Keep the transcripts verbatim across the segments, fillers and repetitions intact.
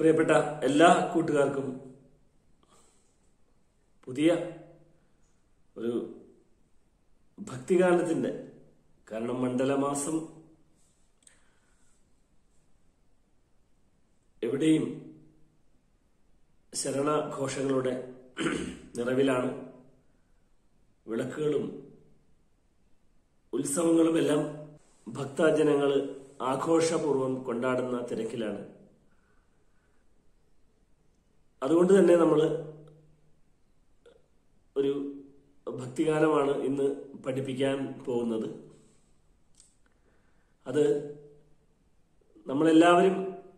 പ്രിയപ്പെട്ട എല്ലാ കൂട്ടുകാർക്കും പുതിയ ഒരു ഭക്തിഗാനത്തിന്റെ, കാരണം മണ്ഡലമാസം എവിടെയും ശരണഘോഷങ്ങളുടെ നിറവിലാണ്. വിളക്കുകളും ഉത്സവങ്ങളുമെല്ലാം ഭക്തജനങ്ങൾ ആഘോഷപൂർവ്വം കൊണ്ടാടുന്ന തിരക്കിലാണ്. അതുകൊണ്ട് തന്നെ നമ്മൾ ഒരു ഭക്തിഗാനമാണ് ഇന്ന് പഠിപ്പിക്കാൻ പോകുന്നത്. അത് നമ്മളെല്ലാവരും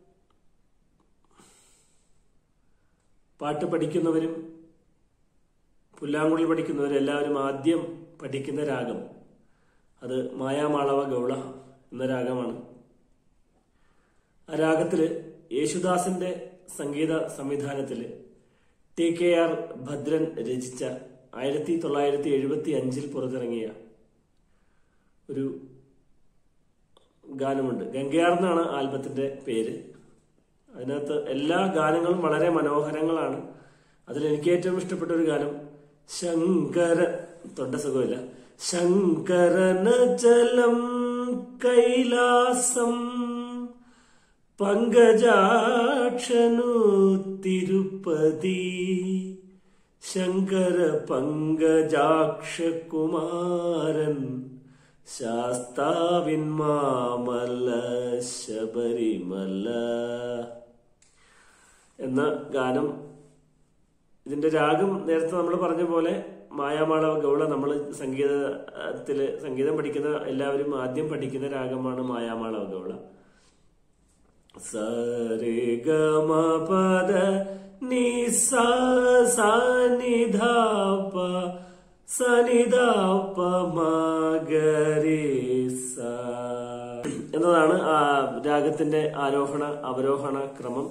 പാട്ട് പഠിക്കുന്നവരും പുല്ലാങ്കുഴൽ പഠിക്കുന്നവരും എല്ലാവരും ആദ്യം പഠിക്കുന്ന രാഗം അത് മായാമാളവ ഗൗള എന്ന രാഗമാണ്. ആ രാഗത്തില് യേശുദാസിന്റെ സംഗീത സംവിധാനത്തില് ടി കെ ആർ ഭദ്രൻ രചിച്ച ആയിരത്തി തൊള്ളായിരത്തി എഴുപത്തി അഞ്ചിൽ പുറത്തിറങ്ങിയ ഒരു ഗാനമുണ്ട്. ഗംഗയാർ എന്നാണ് ആൽബത്തിന്റെ പേര്. അതിനകത്ത് എല്ലാ ഗാനങ്ങളും വളരെ മനോഹരങ്ങളാണ്. അതിൽ എനിക്ക് ഏറ്റവും ഇഷ്ടപ്പെട്ട ഒരു ഗാനം ശങ്കര തൊണ്ട സുഖമില്ല ശങ്കരനചലം കൈലാസം പങ്കജാക്ഷനു തിരുപ്പതി ശങ്കര പങ്കജാക്ഷകുമാരൻ ശാസ്താവിൻ മാമല ശബരിമല എന്ന ഗാനം. ഇതിന്റെ രാഗം നേരത്തെ നമ്മൾ പറഞ്ഞ പോലെ മായാമാളവ ഗൗള. നമ്മൾ സംഗീതത്തില് സംഗീതം പഠിക്കുന്ന എല്ലാവരും ആദ്യം പഠിക്കുന്ന രാഗമാണ് മായാമാളവ ഗൗള. സരേ ഗമ പദ നി സാ സാ നി ധാ പ സ നി ധാ പ മ ഗ രെ സ എന്നതാണ് ആ രാഗത്തിന്റെ ആരോഹണ അവരോഹണ ക്രമം.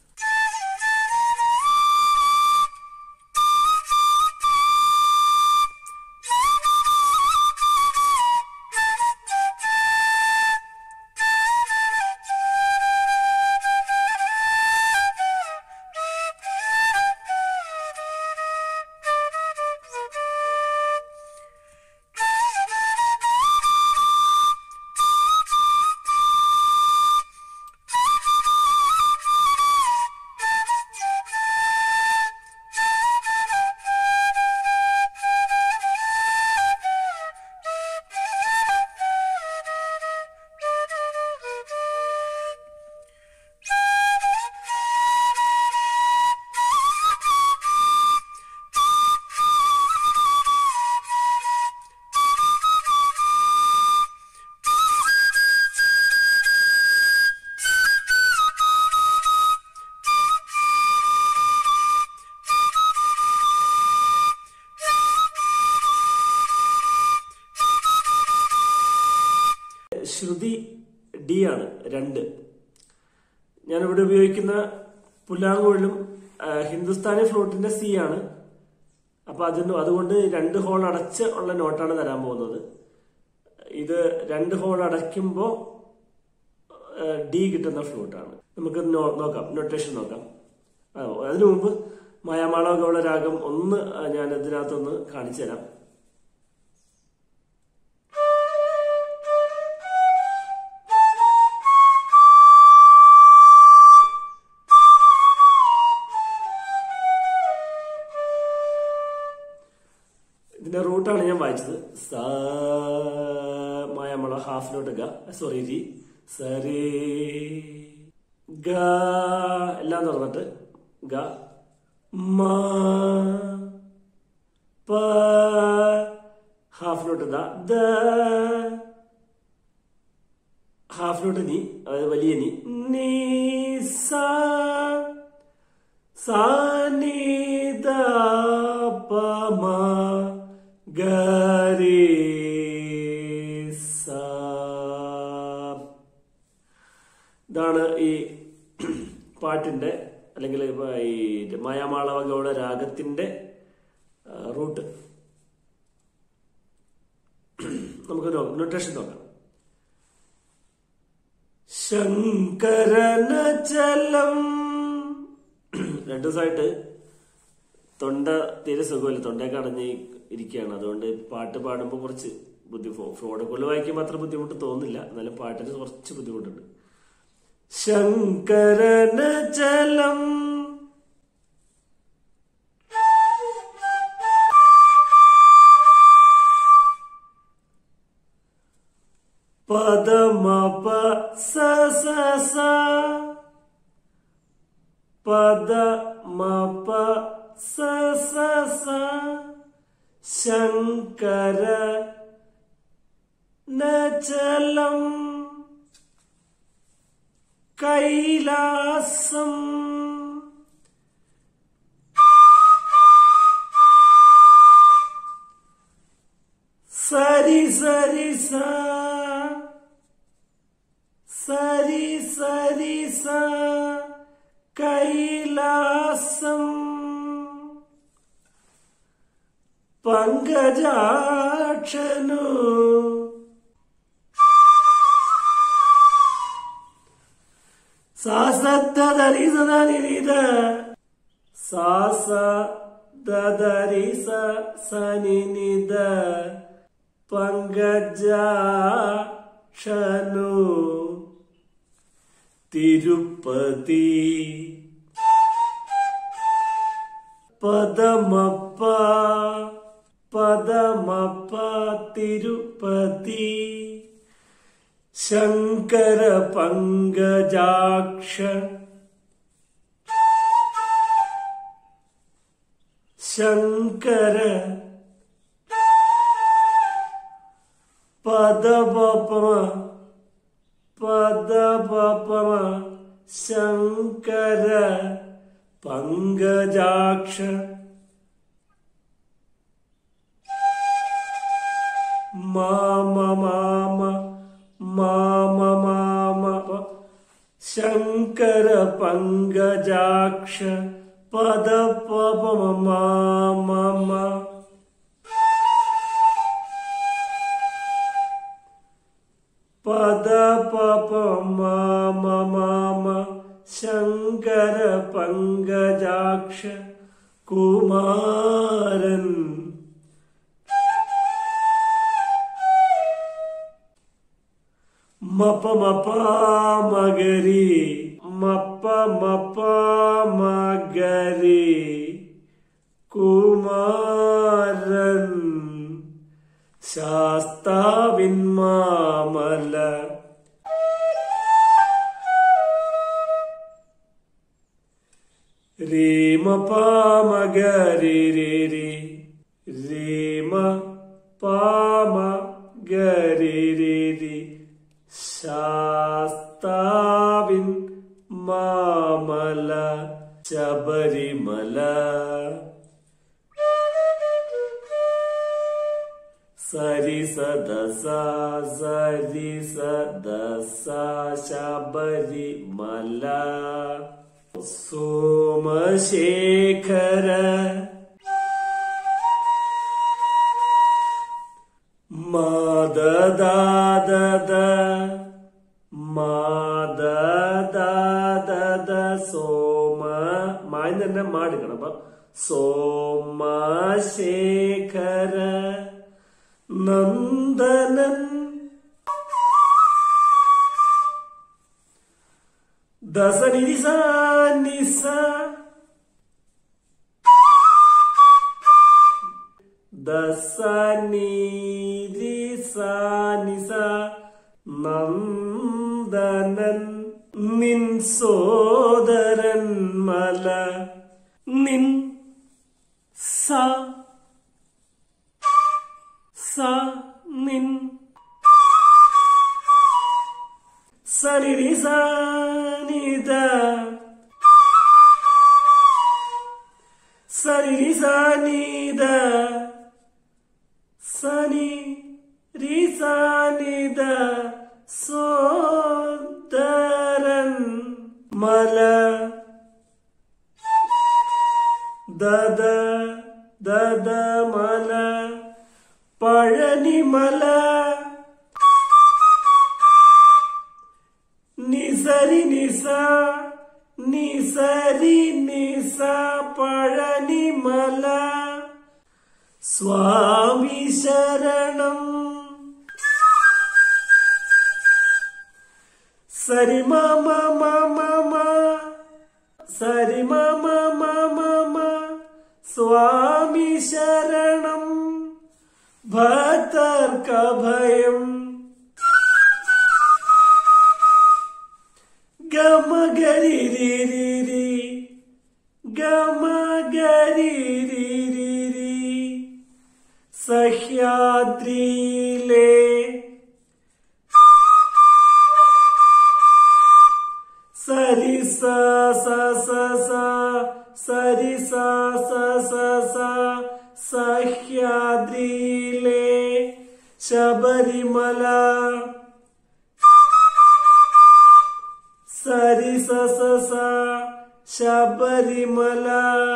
ശ്രുതി ഡി ആണ് രണ്ട്. ഞാനിവിടെ ഉപയോഗിക്കുന്ന പുല്ലാങ്കുഴലും ഹിന്ദുസ്ഥാനി ഫ്ലൂട്ടിന്റെ സി ആണ്. അപ്പൊ അതിന് അതുകൊണ്ട് രണ്ട് ഹോൾ അടച്ച് ഉള്ള നോട്ടാണ് തരാൻ പോകുന്നത്. ഇത് രണ്ട് ഹോൾ അടയ്ക്കുമ്പോ ഡി കിട്ടുന്ന ഫ്ലൂട്ടാണ്. നമുക്ക് നോക്കാം, നൊട്ടേഷൻ നോക്കാം. അതിനു മുമ്പ് മായാമാളവ ഗൗള രാഗം ഒന്ന് ഞാൻ ഇതിനകത്തൊന്ന് കാണിച്ചു തരാം. ഇതിന്റെ റൂട്ടാണ് ഞാൻ വായിച്ചത്. സ മായാമള ഹാഫ് നോട്ട് ഗ സോറി ജി സരി ഗ എല്ലാം തുറന്നിട്ട് ഗ മ പ ഹാഫ് നോട്ട് ദ ദ ഹാഫ് നോട്ട് നീ, അതായത് വലിയ നീ നീ സ സാ നി ദ പ മ ഗരി സ. ഇതാണ് ഈ പാട്ടിന്റെ അല്ലെങ്കിൽ ഈ മായാമാളവ ഗൗള രാഗത്തിന്റെ റൂട്ട്. നമുക്ക് നൊട്ടേഷൻ നോക്കാം. ശങ്കരനചലം രണ്ടു ദിവസമായിട്ട് തൊണ്ട തീരെ സുഖമില്ല, തൊണ്ടയൊക്കെ അടഞ്ഞ് ഇരിക്കുകയാണ്. അതുകൊണ്ട് പാട്ട് പാടുമ്പോൾ കുറച്ച് ബുദ്ധിമുട്ട്, ഫോണുകളിൽ വായിക്കുമ്പോൾ അത്ര ബുദ്ധിമുട്ട് തോന്നില്ല, എന്നാലും പാട്ടിന് കുറച്ച് ബുദ്ധിമുട്ടുണ്ട്. ശങ്കരന ചലം പദമപ സ സ സ പദമപ സ സ സ ശങ്കര നചലം കൈലാസം സരി സരി സ സരി സരി സ കൈലാസം പങ്കജാക്ഷനു സാസദരി സദനിരിത സാസ ദദരി സ സനിനിത പങ്കജാക്ഷനു തിരുപ്പതി പദമപ്പ പദമപ്പ തിരുപ്പതി ശങ്കര പങ്കജാക്ഷ ശങ്കര പദപമ പദപമ ശങ്കര പങ്കജാക്ഷ മാമ മാമ മാമ മാമ ശങ്കര പങ്കജാക്ഷ പദപമ മാമ പദപപ മാമ മാമ ശങ്കര പങ്കജാക്ഷ കുമാരൻ മപ മപ മഗരി മപ മപ മഗരി കുമാരൻ ശാസ്താവിന്മാമല രീമ പാമഗരി രി രീമ പാമ ഗരി രി ശാസ്താവിൻ മാമല ശബരിമല സരി സദസ സരി സദസ ശബരിമല സോമശേഖര മാദദാദദ മാദദാദദ സോമ മായി തന്നെ മാടിക്കണം. അപ്പൊ സോമശേഖര നന്ദനൻ ദസനിസ നിസ ദസനിരിസ നിസ നന്ദനൻ നിൻ സോദരൻ മല നിൻ സ സ നിൻ സനിരി സനിത സനിരി സനിത സനി രി സനിത സോദരൻ മല ദദ ദദ മല പഴനിമല നിസരി നിസ നിസ സരി നിസ പഴനിമല സ്വാമി ശരണം. സരി മമ മമ സരി മമ മമ സ്വാമി ശരണം. ഭക്തർക്കഭയം ഗമ ഗരി രി രി രി ഗമ ഗരി രി രി രി. സഹ്യാദ്രിയിലെ സരി സ സ സ സ സരി സ സ സ സ സഹ്യാദ്രിയിലെ ശബരിമല സരി സ സ സ ശബരിമല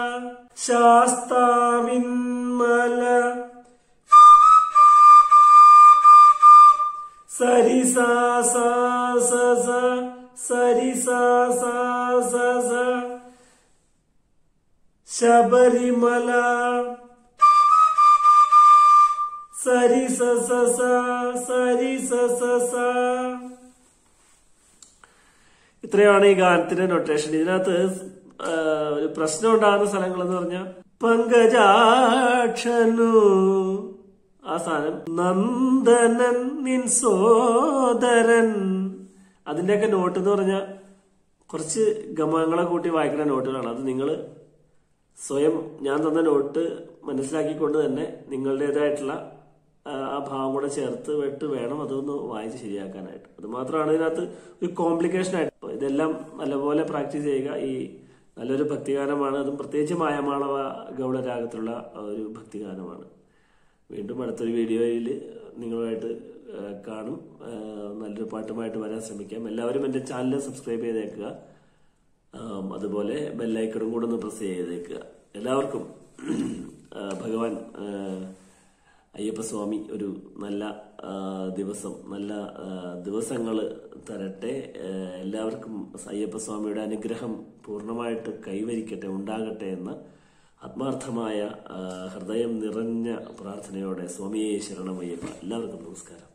ശാസ്താവിന്മല സരി സ സ സ സ സരി സ സ സ സ ശബരിമല സരി സ സ സ സരി സ സ സ. ഇത്രയാണ് ഈ ഗാനത്തിന്റെ നൊട്ടേഷൻ. ഇതിനകത്ത് ഒരു പ്രശ്നം ഉണ്ടാകുന്ന സ്ഥലങ്ങൾ എന്ന് പറഞ്ഞാൽ പങ്കജാക്ഷനു ആ സാധനം, നന്ദനൻ നിൻ സോദരൻ, അതിന്റെയൊക്കെ നോട്ട് എന്ന് പറഞ്ഞാൽ കുറച്ച് ഗമങ്ങളെ കൂട്ടി വായിക്കുന്ന നോട്ടുകളാണ്. അത് നിങ്ങൾ സ്വയം ഞാൻ തന്ന നോട്ട് മനസ്സിലാക്കിക്കൊണ്ട് തന്നെ നിങ്ങളുടേതായിട്ടുള്ള ആ ഭാവം കൂടെ ചേർത്ത് വിട്ട് വേണം അതൊന്ന് വായിച്ച് ശരിയാക്കാനായിട്ട്. അത് മാത്രമാണ് ഇതിനകത്ത് ഒരു കോംപ്ലിക്കേഷൻ ആയിട്ട്. ഇതെല്ലാം നല്ലപോലെ പ്രാക്ടീസ് ചെയ്യുക. ഈ നല്ലൊരു ഭക്തിഗാനമാണ്, അതും പ്രത്യേകിച്ച് മായമാളവ ഗൗളരാഗത്തിലുള്ള ഒരു ഭക്തിഗാനമാണ്. വീണ്ടും അടുത്തൊരു വീഡിയോയിൽ നിങ്ങളുമായിട്ട് കാണും. നല്ലൊരു പാട്ടുമായിട്ട് വരാൻ ശ്രമിക്കാം. എല്ലാവരും എൻ്റെ ചാനൽ സബ്സ്ക്രൈബ് ചെയ്തേക്കുക. അതുപോലെ ബെല്ലൈക്കണും കൂടെ ഒന്ന് പ്രസ് ചെയ്തേക്കുക. എല്ലാവർക്കും ഭഗവാൻ അയ്യപ്പസ്വാമി ഒരു നല്ല ദിവസം, നല്ല ദിവസങ്ങൾ തരട്ടെ. എല്ലാവർക്കും അയ്യപ്പസ്വാമിയുടെ അനുഗ്രഹം പൂർണ്ണമായിട്ട് കൈവരിക്കട്ടെ, ഉണ്ടാകട്ടെ എന്ന ആത്മാർത്ഥമായ ഹൃദയം നിറഞ്ഞ പ്രാർത്ഥനയോടെ സ്വാമിയെ ശരണമയ്യപ്പ. എല്ലാവർക്കും നമസ്കാരം.